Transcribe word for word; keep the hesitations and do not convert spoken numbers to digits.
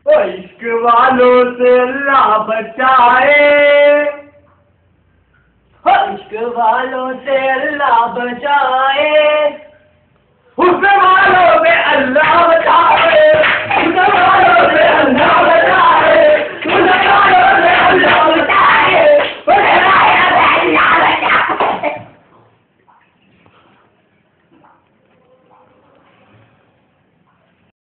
ओ इश्क वालों से अल्लाह बचाए, हो इश्क वालों से अल्लाह बचाए, हुस्न वालों में अल्लाह बचाए।